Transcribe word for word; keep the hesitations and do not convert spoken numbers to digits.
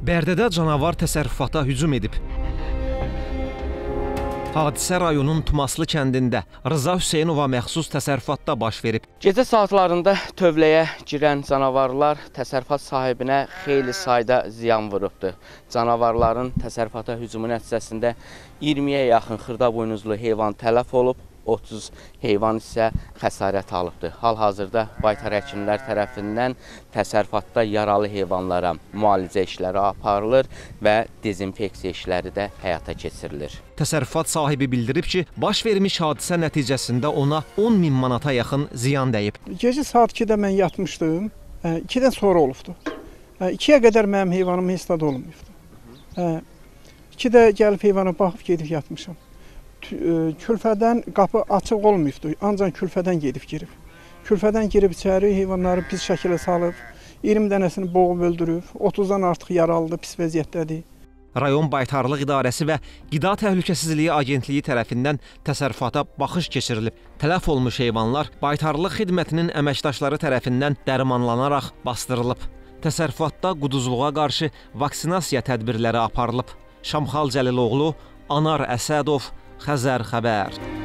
Bərdədə canavar təsərrüfata hücum edib. Hadisə rayonun Tumaslı kəndində Rıza Hüseynova məxsus təsərrüfatda baş verib. Gecə saatlarında tövləyə girən canavarlar təsərrüfat sahibinə xeyli sayda ziyan vurubdur. Canavarların təsərrüfata hücumu nəticəsində iyirmiyə yaxın xırda buynuzlu heyvan tələf olub, otuz heyvan isə xəsarət alıbdır. Hal-hazırda baytar həkimlər tərəfindən təsərrüfatda yaralı heyvanlara müalicə işləri aparılır və dezinfeksiya işləri də həyata keçirilir. Təsərrüfat sahibi bildirib ki, baş vermiş hadisə nəticəsində ona on min manata yaxın ziyan dəyib. Gecə saat ikidə mən yatmışdım, ikidən sonra olubdu. ikiyə qədər mənim heyvanım heç də olmayıbdı. ikidə gəlib heyvana baxıb gedib yatmışam. Külfədən qapı açıq olmayıbdı, ancaq külfədən gedib girib. Külfədən girib içəri heyvanları pis şəkilə salıb, iyirmi dənəsini boğub öldürüb, otuzdan artıq yaralıdır, pis vəziyyətdədir. Rayon Baytarlıq İdarəsi və Qida Təhlükəsizliyi Agentliyi tərəfindən təsərrüfata baxış keçirilib. Tələf olmuş heyvanlar Baytarlıq xidmətinin əməkdaşları tərəfindən dərmanlanaraq bastırılıb. Təsərrüfatda quduzluğa qarşı vaksinasiya tədbirləri aparılıb. Şamxal Cəliloğlu, Anar Əsədov, Xəzər xəbər.